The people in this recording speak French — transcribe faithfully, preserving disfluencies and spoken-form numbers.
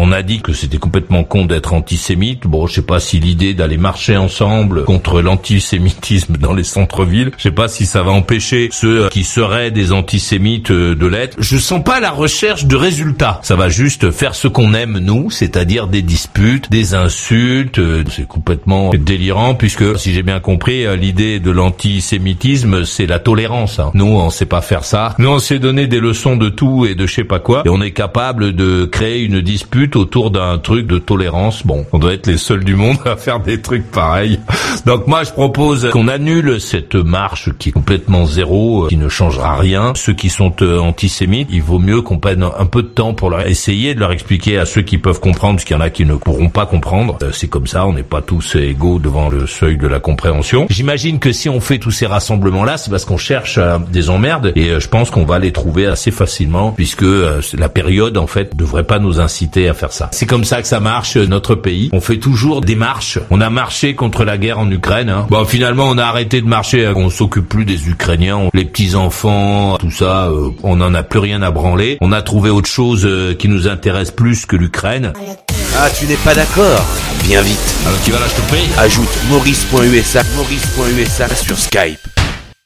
On a dit que c'était complètement con d'être antisémite. Bon, je sais pas si l'idée d'aller marcher ensemble contre l'antisémitisme dans les centres-villes, je sais pas si ça va empêcher ceux qui seraient des antisémites de l'être. Je sens pas la recherche de résultats. Ça va juste faire ce qu'on aime nous, c'est-à-dire des disputes, des insultes. C'est complètement délirant puisque, si j'ai bien compris, l'idée de l'antisémitisme, c'est la tolérance. Nous, on sait pas faire ça. Nous, on s'est donné des leçons de tout et de je sais pas quoi. Et on est capable de créer une dispute autour d'un truc de tolérance. Bon, on doit être les seuls du monde à faire des trucs pareils. Donc moi, je propose qu'on annule cette marche qui est complètement zéro, qui ne changera rien. Ceux qui sont antisémites, il vaut mieux qu'on prenne un peu de temps pour leur essayer de leur expliquer à ceux qui peuvent comprendre, parce qu'il y en a qui ne pourront pas comprendre. C'est comme ça, on n'est pas tous égaux devant le seuil de la compréhension. J'imagine que si on fait tous ces rassemblements-là, c'est parce qu'on cherche des emmerdes, et je pense qu'on va les trouver assez facilement, puisque la période, en fait, devrait pas nous inciter à faire ça. C'est comme ça que ça marche, notre pays. On fait toujours des marches. On a marché contre la guerre en Ukraine. Hein. Bon, finalement, on a arrêté de marcher. On s'occupe plus des Ukrainiens, les petits-enfants, tout ça, euh, on n'en a plus rien à branler. On a trouvé autre chose euh, qui nous intéresse plus que l'Ukraine. Ah, tu n'es pas d'accord? Viens vite. Alors tu vas là, je te prie. Ajoute maurice point u s a, maurice point u s a sur Skype.